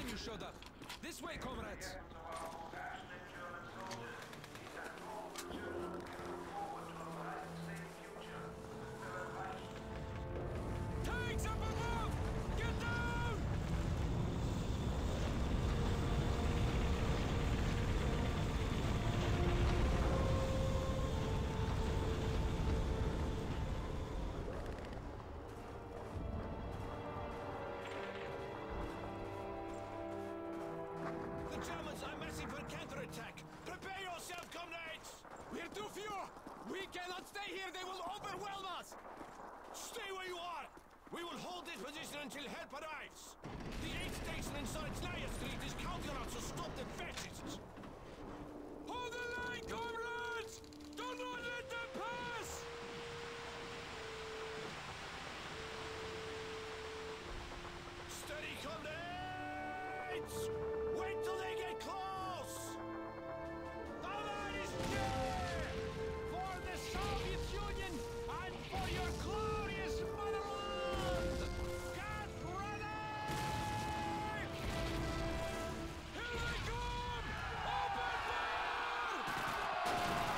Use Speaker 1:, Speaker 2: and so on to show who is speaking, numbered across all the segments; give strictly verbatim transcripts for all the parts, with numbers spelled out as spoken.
Speaker 1: you showed up. This way, comrades! Tanks up above! Get down!
Speaker 2: The Germans are massing for counterattack! Prepare yourself, comrades!
Speaker 1: We're too few! We cannot stay here! They will overwhelm us!
Speaker 2: Stay where you are! We will hold this position until help arrives! The aid station inside Slayer Street is counting on us to stop the fascists!
Speaker 1: Hold the line, comrades! Do not let them pass!
Speaker 2: Steady, comrades! Wait till they get close! Allah is dead! For the Soviet Union and for your glorious motherland! Get ready!
Speaker 1: Here they come! Open fire!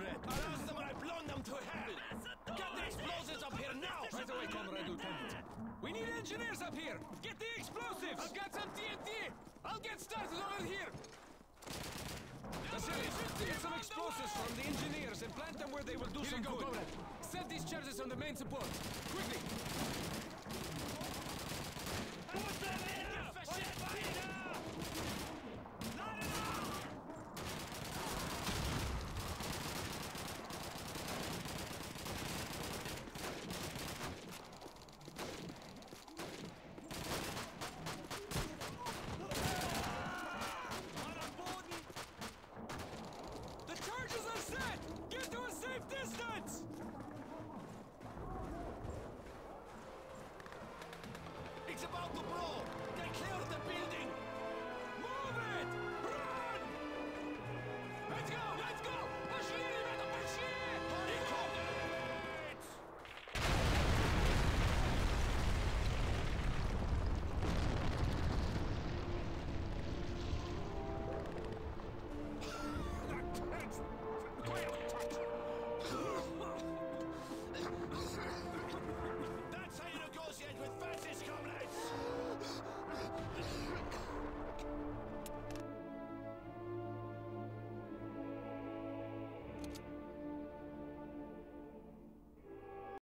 Speaker 2: Comrade! Arouse them or I blow them to hell! Get the explosives up here now!
Speaker 1: Right away, Comrade Lieutenant. We need engineers up here! Get the explosives!
Speaker 2: I've got some T N T! I'll get started over here!
Speaker 1: Vasily, get some explosives from the engineers and plant them where they will do
Speaker 2: Here
Speaker 1: some
Speaker 2: you go,
Speaker 1: good.
Speaker 2: Comrade. Set these charges on the main support. Quickly!
Speaker 1: The charges are set! Get to a safe distance!
Speaker 2: It's about to blow! They cleared the building!